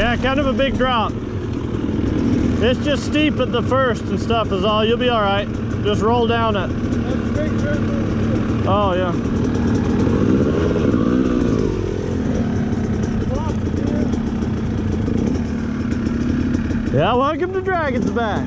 Yeah, kind of a big drop. It's just steep at the first and stuff is all. You'll be all right. Just roll down it. Oh, yeah. Yeah, welcome to Dragon's Back.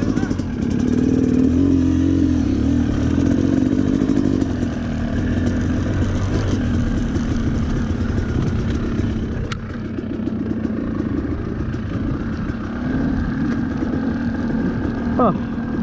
Huh.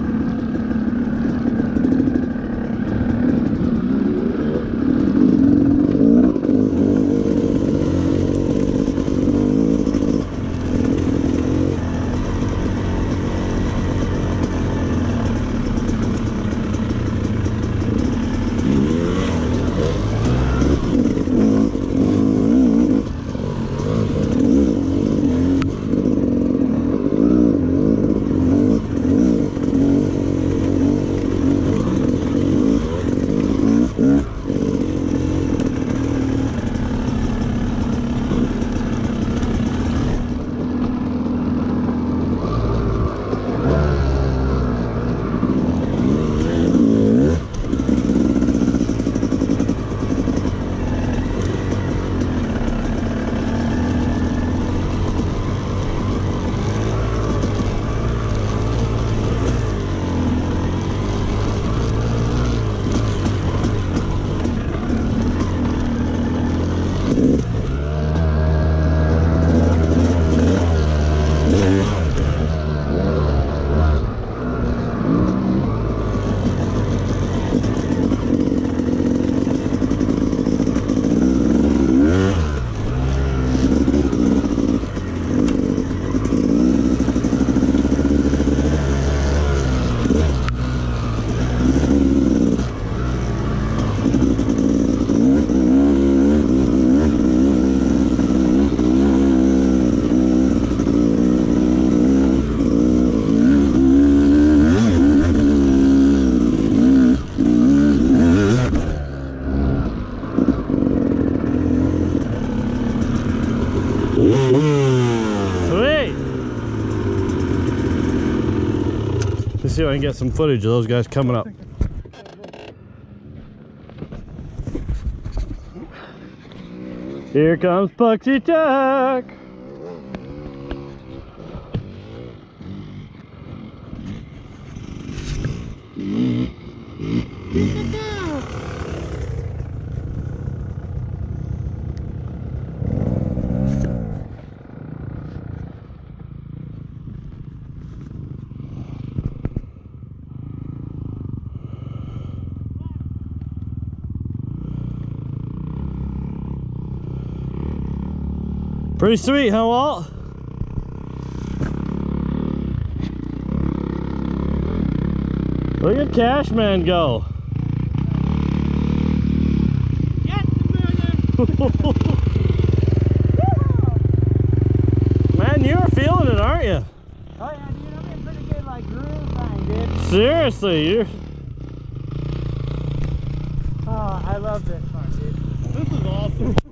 Sweet! Let's see if I can get some footage of those guys coming up. Here comes Puxy Chuck! Pretty sweet, huh, Walt? Look at Cashman go. Man, you're feeling it, aren't you? Oh yeah, dude, I'm in pretty good like groove time, dude. Seriously, you're... Oh, I love this one, dude. This is awesome.